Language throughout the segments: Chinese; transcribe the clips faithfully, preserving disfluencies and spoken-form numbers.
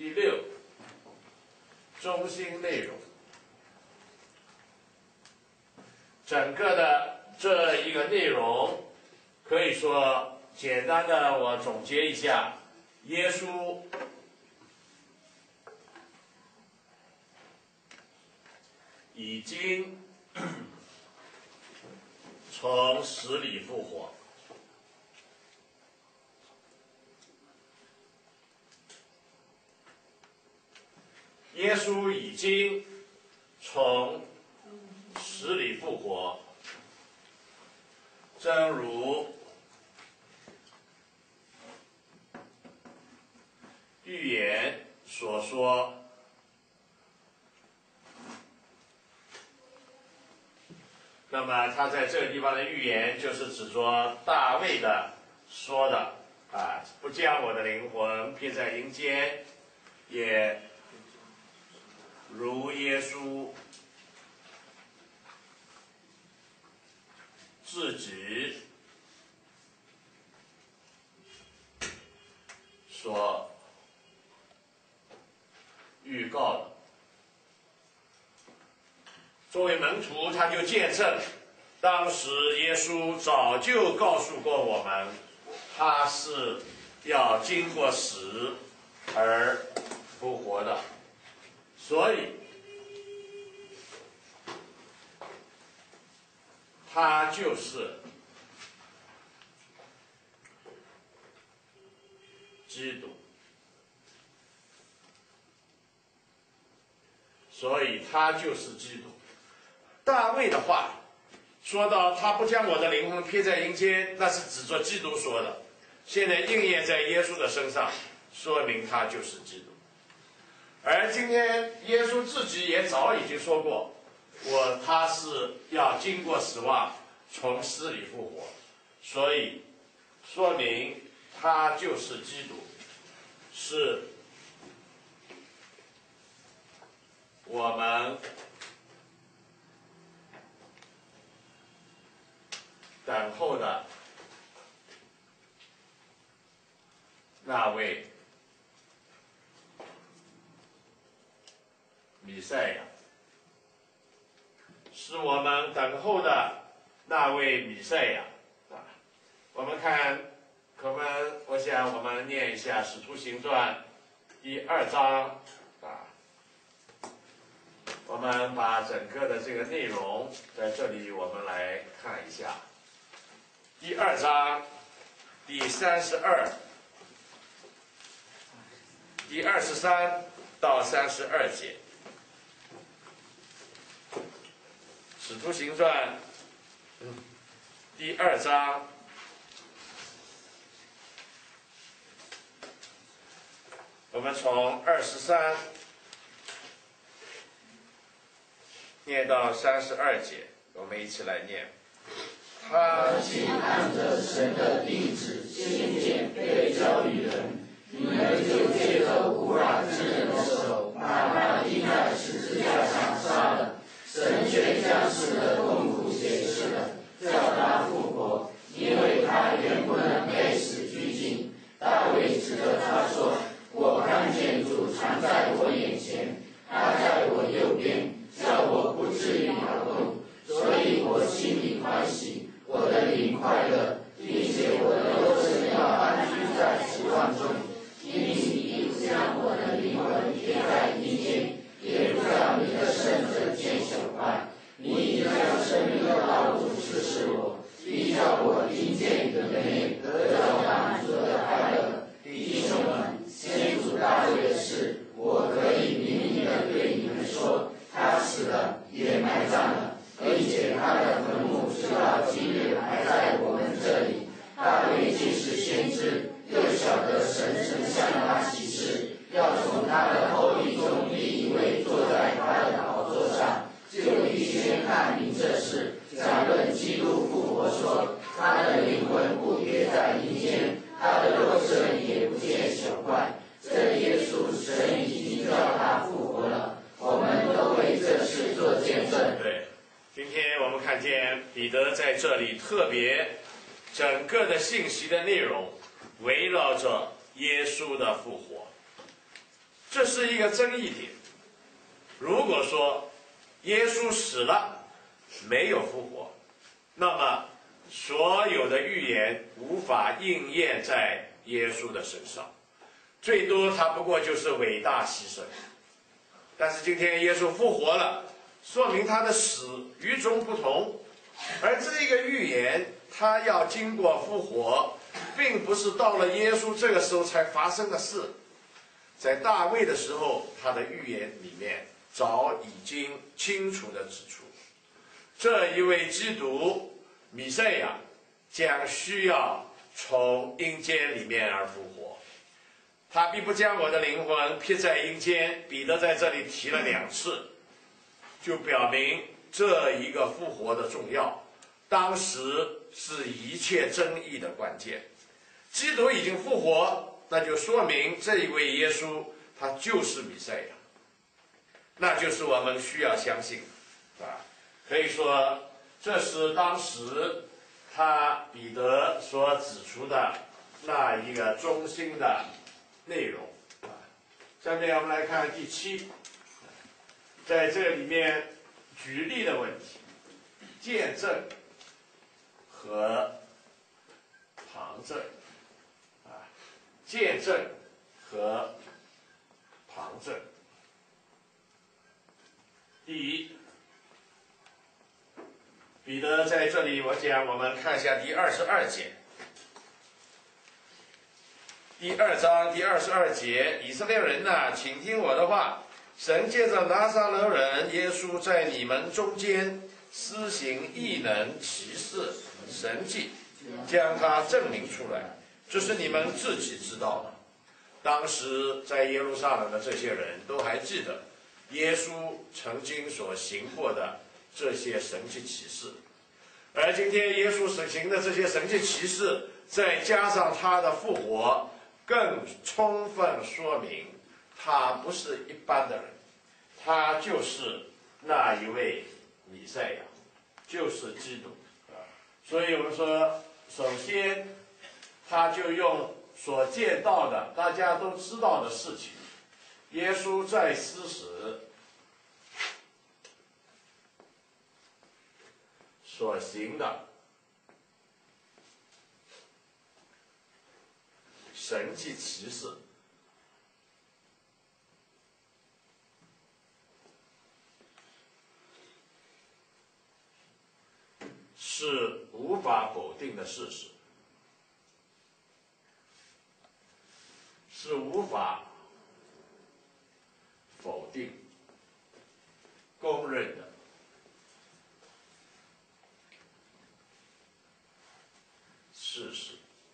第六，中心内容。整个的这一个内容，可以说简单的我总结一下，耶稣已经从死里复活。耶稣已经从死里复活，正如预言所说。那么他在这个地方的预言，就是指着大卫的说的啊，不将我的灵魂撇在阴间，也如耶稣自己所预告的。作为门徒，他就见证，当时耶稣早就告诉过我们，他是要经过死而复活的。所以他就是基督，所以他就是基督。大卫的话说到他不将我的灵魂撇在阴间，那是指着基督说的，现在应验在耶稣的身上，说明他就是基督。而今天耶稣自己也早已经说过，我他是要经过死亡从死里复活，所以说明他就是基督，是我们等候的那位弥赛亚，是我们等候的那位弥赛亚啊！我们看，可能我想我们念一下《使徒行传》第二章啊，我们把整个的这个内容在这里我们来看一下。第二章第三十二、第二十三到三十二节。使徒行传第二章我们从二十三念到三十二节，我们一起来念。 他既按着神的定旨先见被交与人，你们就借着无染之人的手把他钉在十字架上杀了。神却将死的痛苦解释了，叫他复活，因为他原不能被死拘禁。大卫指着他说：“我看见主常在我眼前，他在我右边，叫我不至于摇动。所以我心里欢喜，我的灵快乐，并且我的肉身要安居在指望中。因你不将我的灵魂撇在阴间，也不让你的圣者见朽坏。你已将生命的道路指示我，必叫我听见你的美，得到满足的快乐。弟兄们，先祖大卫的事，我可以明明地对你们说，他死了，也埋葬了，并且他的坟墓直到今日还在我们这里。大卫既是先知，又晓得神曾向他启示，要从他的后裔中立一位坐在他的宝座上，就必先看明这事。讲论基督复活说，他的灵魂不撇在阴间，他的肉身也不见朽坏。这耶稣，神已经叫他复活了，我们都为这事做见证。 对，今天我们看见彼得在这里特别整个的信息的内容围绕着耶稣的复活。 这是一个争议点。如果说耶稣死了，没有复活，那么所有的预言无法应验在耶稣的身上，最多他不过就是伟大牺牲。但是今天耶稣复活了，说明他的死与众不同，而这个预言他要经过复活，并不是到了耶稣这个时候才发生的事。在大卫的时候，他的预言里面早已经清楚地指出，这一位基督弥赛亚将需要从阴间里面而复活。他必不将我的灵魂撇在阴间，彼得在这里提了两次，就表明这一个复活的重要，当时是一切争议的关键。基督已经复活，那就说明这一位耶稣他就是弥赛亚，那就是我们需要相信的，啊，可以说这是当时他彼得所指出的那一个中心的内容。下面我们来看第七，在这里面举例的问题，见证和旁证，啊，见证和旁证。第一，彼得在这里，我讲，我们看一下第二十二节。第二章第二十二节，以色列人呐、啊，请听我的话，神借着拿撒勒人耶稣在你们中间施行异能、奇事、神迹，将他证明出来，这是你们自己知道的。当时在耶路撒冷的这些人都还记得耶稣曾经所行过的这些神迹奇事，而今天耶稣所行的这些神迹奇事，再加上他的复活，更充分说明他不是一般的人，他就是那一位弥赛亚，就是基督啊。所以我们说，首先他就用所见到的大家都知道的事情，耶稣在世时所行的神迹奇事，是无法否定的事实，是无法否定、公认的事实，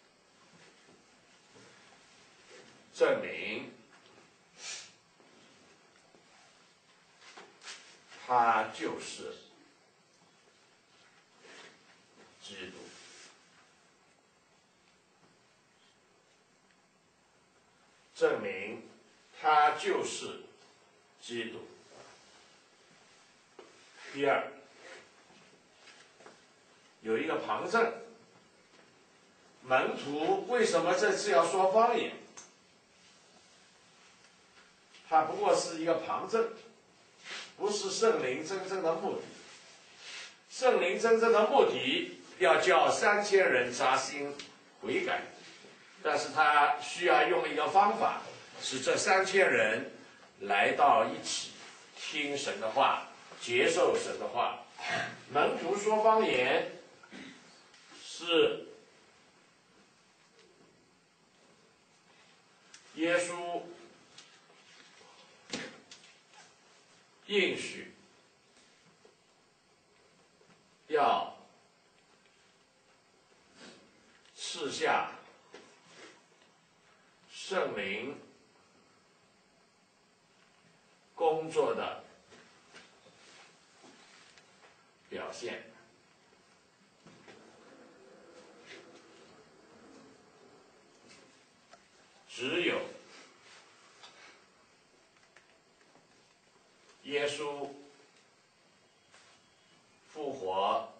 证明他就是基督。证明他就是基督。第二，有一个旁证，门徒为什么这次要说方言？它不过是一个旁证，不是圣灵真正的目的。圣灵真正的目的要叫三千人扎心悔改，但是他需要用一个方法，使这三千人来到一起，听神的话，接受神的话。门徒说方言是耶稣应许要赐下圣灵工作的表现。只有耶稣复活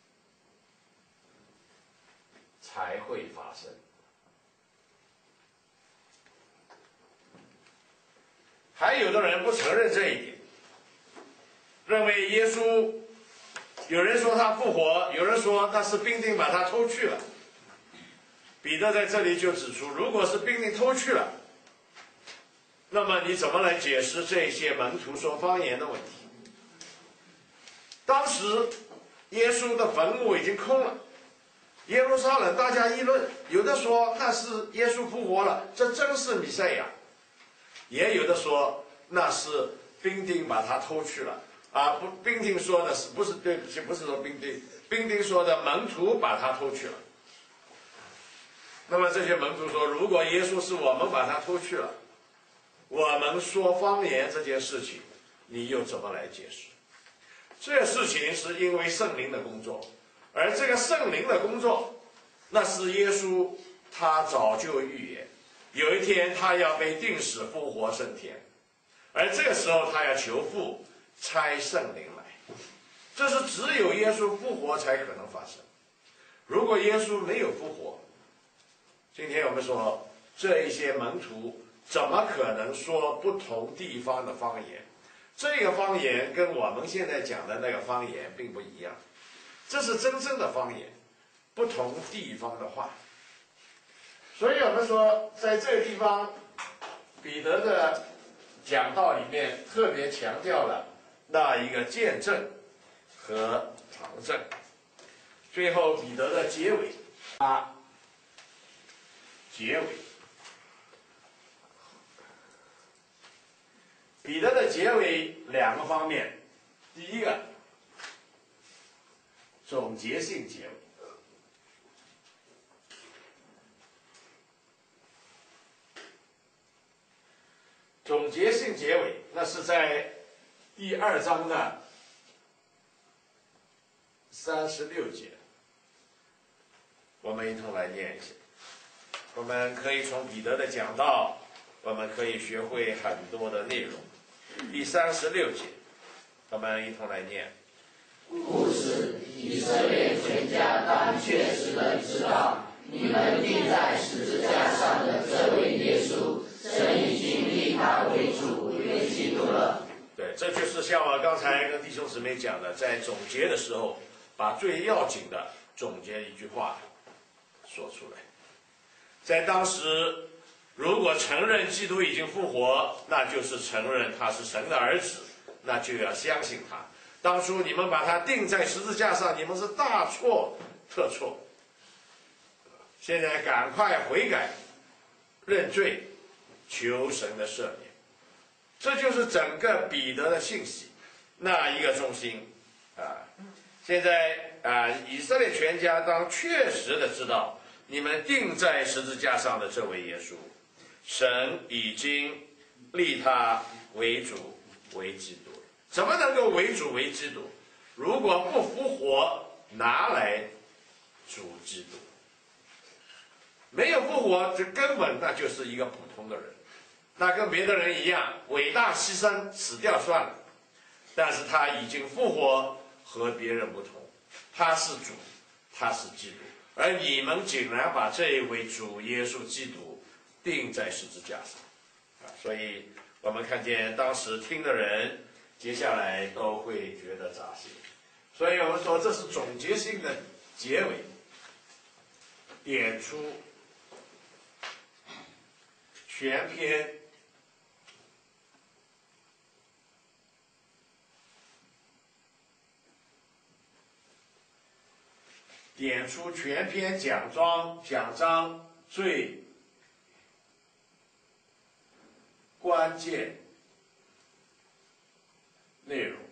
才会发生。 还有的人不承认这一点，认为耶稣，有人说他复活，有人说那是兵丁把他偷去了。彼得在这里就指出，如果是兵丁偷去了，那么你怎么来解释这些门徒说方言的问题？当时耶稣的坟墓已经空了，耶路撒冷大家议论，有的说那是耶稣复活了，这真是弥赛亚；也有的说那是兵丁把他偷去了。啊，不，兵丁说的是不是？对不起，不是说兵丁，兵丁说的门徒把他偷去了。那么这些门徒说，如果耶稣是我们把他偷去了，我们说方言这件事情，你又怎么来解释？这事情是因为圣灵的工作，而这个圣灵的工作，那是耶稣他早就预言，有一天他要被钉死复活升天，而这个时候他要求父差圣灵来，这是只有耶稣复活才可能发生。如果耶稣没有复活，今天我们说这一些门徒怎么可能说不同地方的方言？这个方言跟我们现在讲的那个方言并不一样，这是真正的方言，不同地方的话。所以我们说在这个地方，彼得的讲道里面特别强调了那一个见证和旁证。最后彼得的结尾，啊，结尾，彼得的结尾两个方面，第一个总结性结尾，总结性结尾，那是在第二章的三十六节，我们一同来念一下。我们可以从彼得的讲道，我们可以学会很多的内容。第三十六节，我们一同来念。 故此，以色列全家当确实的知道，你们钉在十字架上的这位耶稣，神已经立他为主为基督了。 对，这就是像我刚才跟弟兄姊妹讲的，在总结的时候，把最要紧的总结一句话说出来。在当时，如果承认基督已经复活，那就是承认他是神的儿子，那就要相信他。当初你们把他钉在十字架上，你们是大错特错。现在赶快悔改，认罪，求神的赦免。这就是整个彼得的信息，那一个中心啊。现在啊，以色列全家当确实的知道，你们钉在十字架上的这位耶稣，神已经立他为主为基督。怎么能够为主为基督？如果不复活，拿来主基督。没有复活，这根本那就是一个普通的人，那跟别的人一样，伟大牺牲，死掉算了。但是他已经复活，和别人不同，他是主，他是基督。而你们竟然把这一位主耶稣基督钉在十字架上，啊！所以我们看见当时听的人，接下来都会觉得扎心。所以我们说这是总结性的结尾，点出全篇点出全篇讲章讲章最关键内容，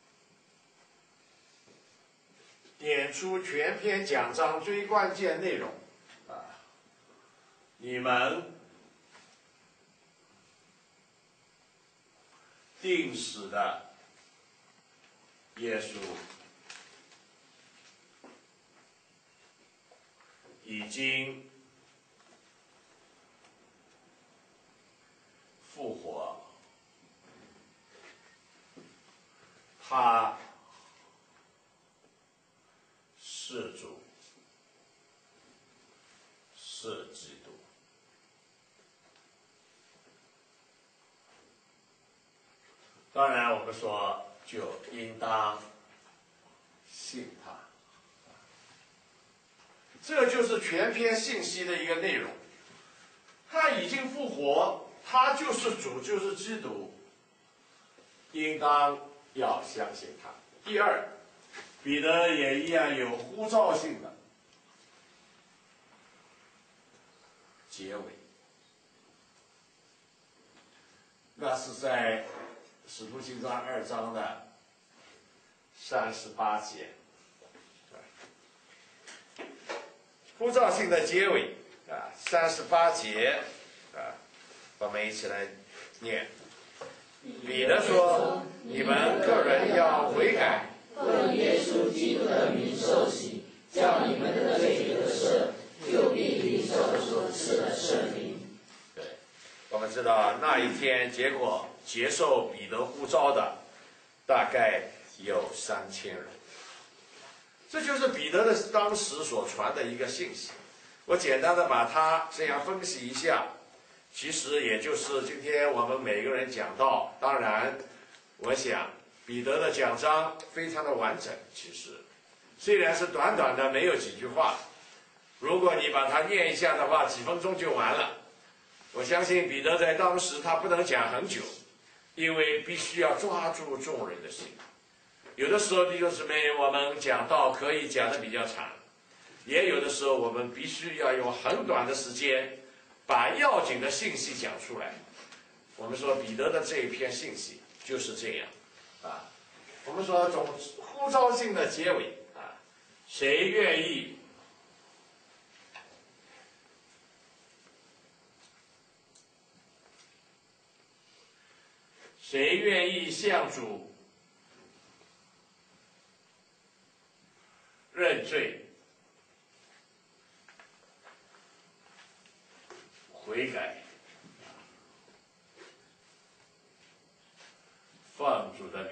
点出全篇讲章最关键内容啊！你们钉死的耶稣已经复活，他是主，是基督。 当然，我们说就应当信他。这就是全篇信息的一个内容。他已经复活，他就是主，就是基督，应当要相信他。第二，彼得也一样有呼召性的结尾，那是在使徒行传二章的三十八节。呼召性的结尾啊，三十八节啊，我们一起来念。彼得说：“你们个人要悔改， 奉耶稣基督的名受洗，叫你们的罪得赦，就必领受所赐的圣灵。” 对，我们知道那一天结果接受彼得呼召的大概有三千人。这就是彼得的当时所传的一个信息。我简单的把它这样分析一下，其实也就是今天我们每个人讲到。当然，我想彼得的讲章非常的完整。其实，虽然是短短的没有几句话，如果你把它念一下的话，几分钟就完了。我相信彼得在当时他不能讲很久，因为必须要抓住众人的心。有的时候弟兄姊妹，我们讲道可以讲得比较长，也有的时候我们必须要用很短的时间把要紧的信息讲出来。我们说彼得的这一篇信息就是这样啊。我们说总呼召性的结尾啊，谁愿意谁愿意向主认罪悔改，奉主的名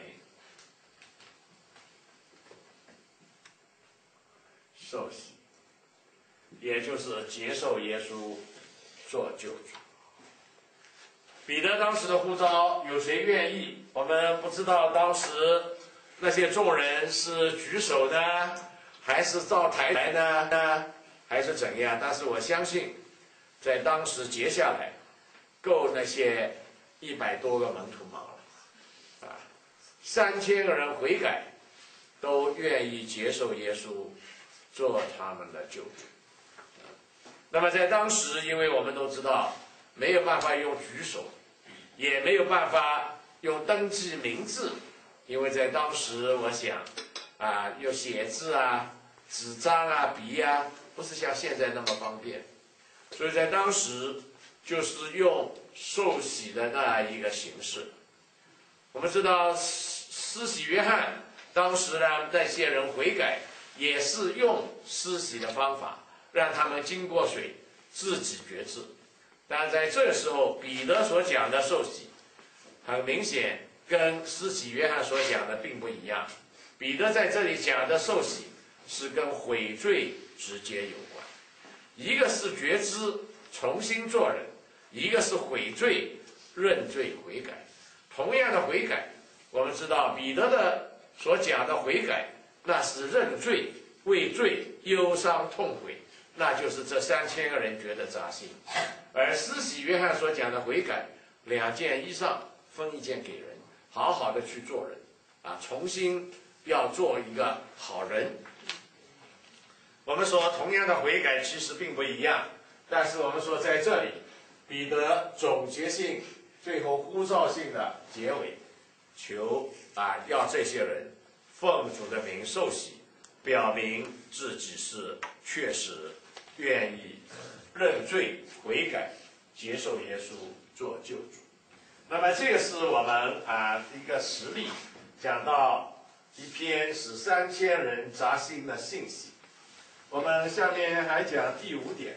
受洗，也就是接受耶稣做救主。彼得当时的呼召，有谁愿意？我们不知道当时那些众人是举手呢，还是造台来呢，呢还是怎样？但是我相信，在当时结下来，够那些一百多个门徒忙了，啊，三千个人悔改，都愿意接受耶稣做他们的救主。那么在当时，因为我们都知道，没有办法用举手，也没有办法用登记名字，因为在当时，我想，啊，用写字啊、纸张啊、笔啊，不是像现在那么方便，所以在当时就是用受洗的那一个形式。我们知道，施洗约翰当时呢，那些人悔改，也是用施洗的方法，让他们经过水，自己觉知。但在这时候，彼得所讲的受洗，很明显跟施洗约翰所讲的并不一样。彼得在这里讲的受洗，是跟悔罪直接有关。一个是觉知重新做人，一个是悔罪认罪悔改。同样的悔改，我们知道彼得的所讲的悔改，那是认罪、为罪忧伤痛悔，那就是这三千个人觉得扎心。而施洗约翰所讲的悔改，两件衣裳分一件给人，好好的去做人啊，重新要做一个好人。我们说同样的悔改其实并不一样，但是我们说在这里，彼得总结性、最后呼召性的结尾，求啊要这些人奉主的名受洗，表明自己是确实愿意认罪悔改，接受耶稣做救主。那么这个是我们啊一个实例，讲到一篇使三千人扎心的信息。我们下面还讲第五点，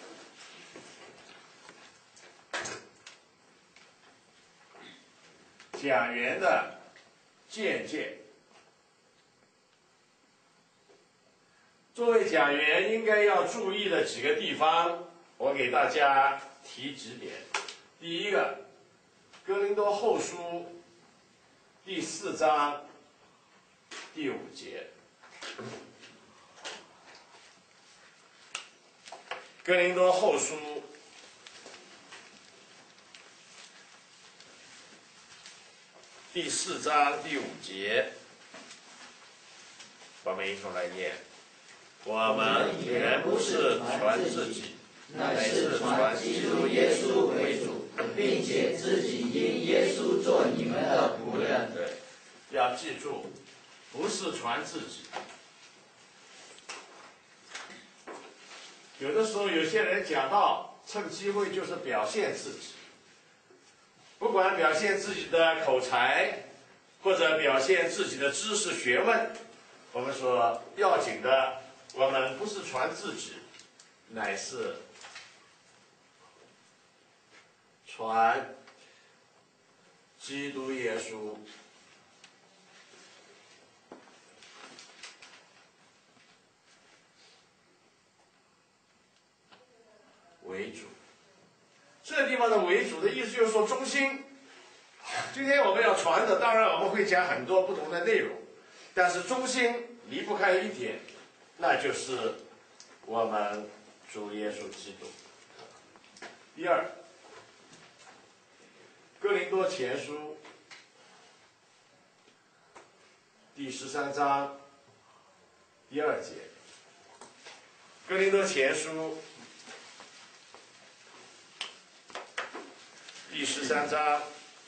讲员的见解。作为讲员应该要注意的几个地方，我给大家提几点。第一个，哥林多后书第四章第五节。哥林多后书第四章第五节，我们一同来念：我们原不是传自己， 乃是传基督耶稣为主，并且自己因耶稣做你们的仆人。 对，要记住，不是传自己。有的时候，有些人讲到趁机会就是表现自己，不管表现自己的口才，或者表现自己的知识学问，我们说要紧的，我们不是传自己，乃是传基督耶稣为主。这个地方的为主的意思就是说中心。今天我们要传的，当然我们会讲很多不同的内容，但是中心离不开一点，那就是我们主耶稣基督。第二，哥林多前书第十三章第二节。哥林多前书第十三章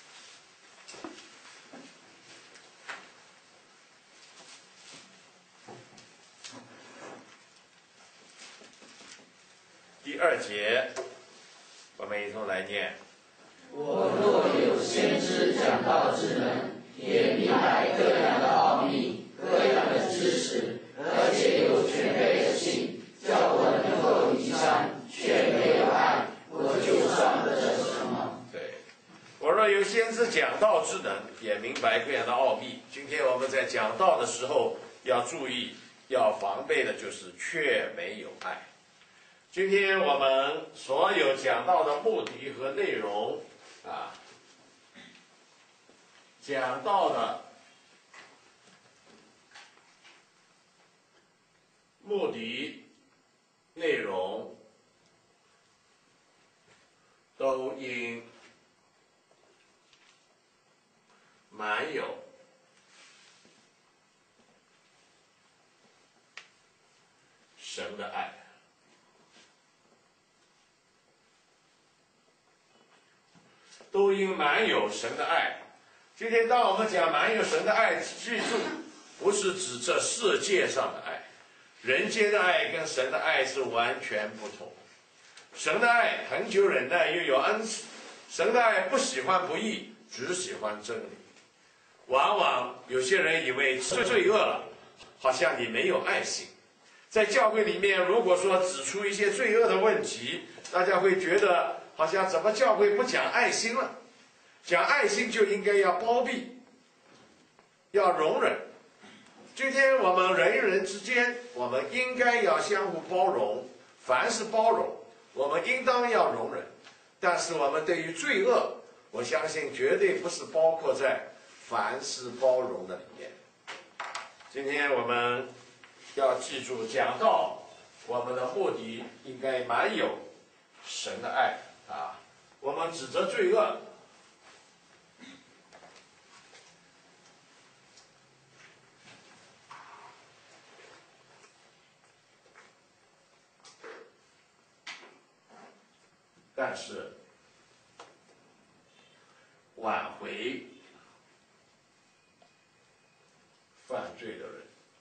第二节，我们一同来念： 我若有先知讲道之能，也明白各样的奥秘、各样的知识，而且有全备的信，叫我能够移山，却没有爱，我就算不得什么。 对，我若有先知讲道之能，也明白各样的奥秘。今天我们在讲道的时候要注意，要防备的就是却没有爱。今天我们所有讲到的目的和内容啊，讲到的目的内容都应满有神的爱。都应满有神的爱。今天当我们讲满有神的爱，记住，不是指这世界上的爱，人间的爱跟神的爱是完全不同。神的爱恒久忍耐，又有恩慈；神的爱不喜欢不义，只喜欢真理。往往有些人以为罪罪恶了，好像你没有爱心。在教会里面，如果说指出一些罪恶的问题，大家会觉得好像怎么教会不讲爱心了？讲爱心就应该要包庇，要容忍。今天我们人与人之间，我们应该要相互包容，凡是包容，我们应当要容忍。但是我们对于罪恶，我相信绝对不是包括在凡事包容的里面。今天我们要记住，讲道我们的目的应该满有神的爱啊！我们指责罪恶，但是挽回犯罪的人。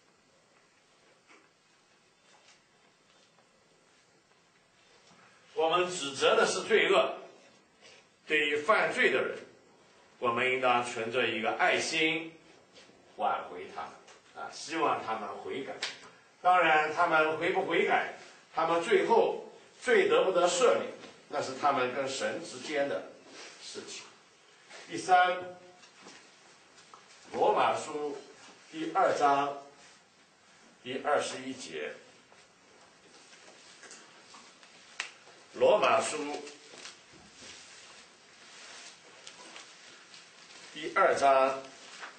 我们指责的是罪恶，对于犯罪的人，我们应当存着一个爱心挽回他们啊，希望他们悔改。当然，他们悔不悔改，他们最后罪得不得赦免，那是他们跟神之间的事情。第三，罗马书第二章第二十一节。罗马书第二章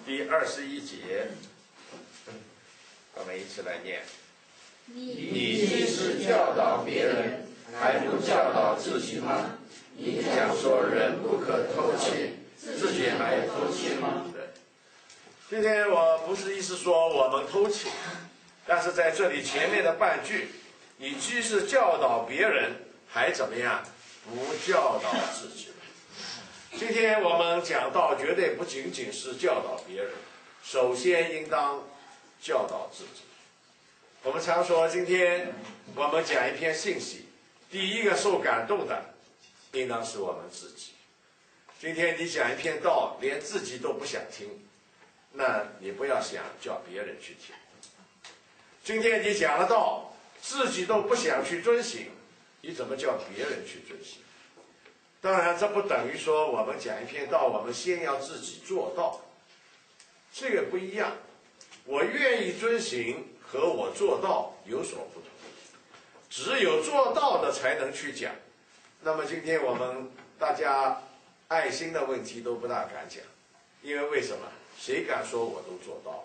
第二十一节，我们一起来念。 你既是教导别人，还不教导自己吗？你讲说人不可偷窃，自己还偷窃吗？ 对。今天我不是意思说我们偷窃，但是在这里前面的半句，你既是教导别人，还怎么样？不教导自己。今天我们讲到，绝对不仅仅是教导别人，首先应当教导自己。我们常说，今天我们讲一篇信息，第一个受感动的，应当是我们自己。今天你讲一篇道，连自己都不想听，那你不要想叫别人去听。今天你讲了道，自己都不想去遵行，你怎么叫别人去遵行？当然，这不等于说我们讲一篇道，我们先要自己做到，这个不一样。我愿意遵行和我做到有所不同，只有做到的才能去讲。那么今天我们大家爱心的问题都不大敢讲，因为为什么？谁敢说我都做到？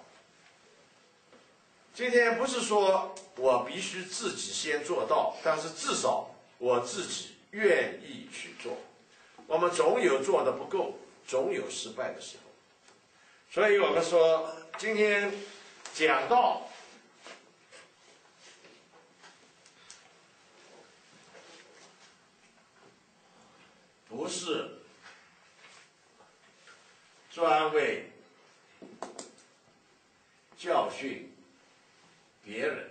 今天不是说我必须自己先做到，但是至少我自己愿意去做。我们总有做的不够，总有失败的时候。所以我们说，今天讲道，不是专为教训别人，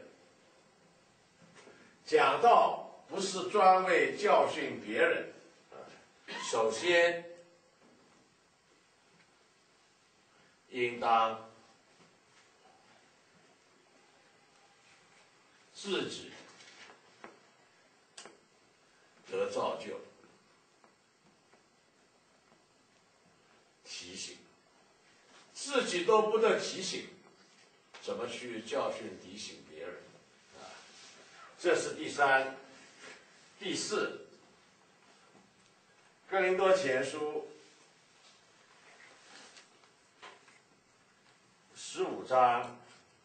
讲道不是专为教训别人。首先，应当自己得造就，提醒，自己都不得提醒，怎么去教训提醒别人啊？这是第三。第四，哥林多前书十五章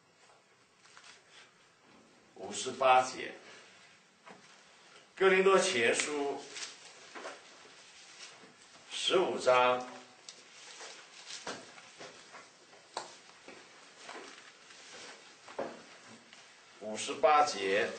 五十八节。哥林多前书十五章五十八节，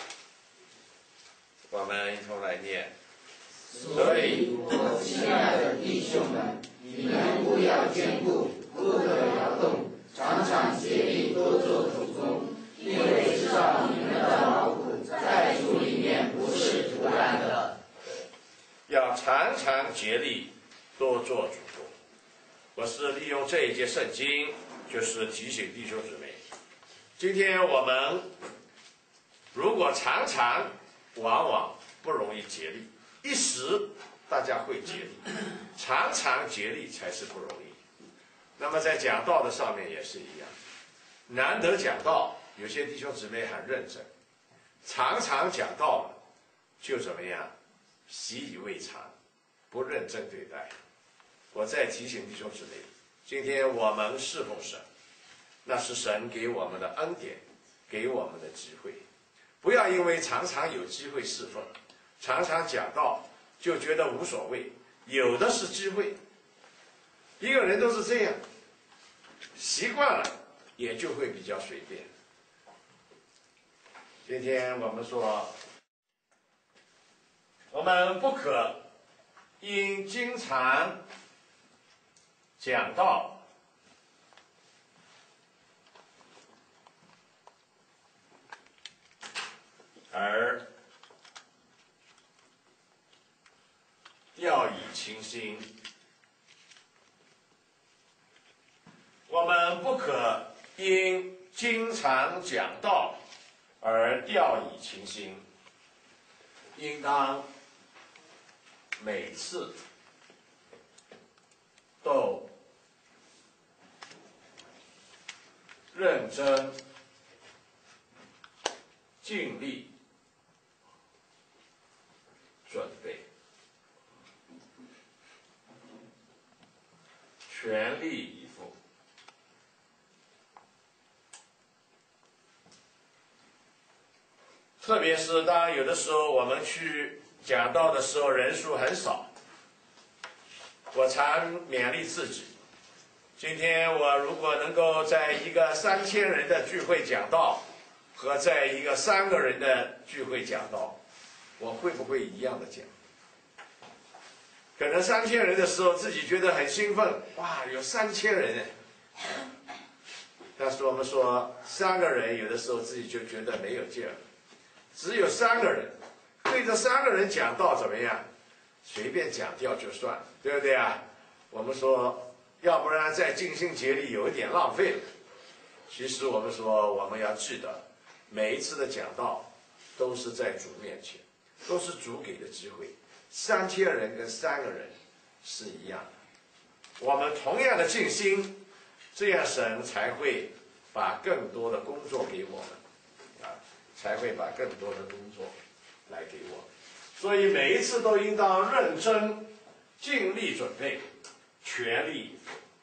我们一同来念。 所以，我亲爱的弟兄们，你们务要坚固，不可摇动，常常竭力多做主工，因为知道你们的劳苦在主里面不是徒然的。 要常常竭力多做主工。我是利用这一节圣经，就是提醒弟兄姊妹，今天我们如果常常，往往不容易竭力。一时大家会竭力，常常竭力才是不容易。那么在讲道的上面也是一样，难得讲道，有些弟兄姊妹很认真，常常讲道了，就怎么样，习以为常，不认真对待。我再提醒弟兄姊妹，今天我们侍奉神，那是神给我们的恩典，给我们的机会。不要因为常常有机会侍奉，常常讲道，就觉得无所谓，有的是机会。一个人都是这样，习惯了也就会比较随便。今天我们说，我们不可因经常讲道而掉以轻心。我们不可因经常讲道而掉以轻心，应当每次都认真尽力准备，全力以赴。 特别是当有的时候我们去讲道的时候，人数很少，我常勉励自己，今天我如果能够在一个三千人的聚会讲道，和在一个三个人的聚会讲道，我会不会一样的讲？可能三千人的时候自己觉得很兴奋，哇，有三千人哎！但是我们说三个人，有的时候自己就觉得没有劲儿。只有三个人，对着三个人讲道怎么样？随便讲掉就算，对不对啊？我们说，要不然在尽兴节里有一点浪费了。其实我们说，我们要记得，每一次的讲道都是在主面前，都是主给的机会。三千人跟三个人是一样的，我们同样的尽心，这样神才会把更多的工作给我们，啊，才会把更多的工作来给我们。所以每一次都应当认真、尽力准备，全力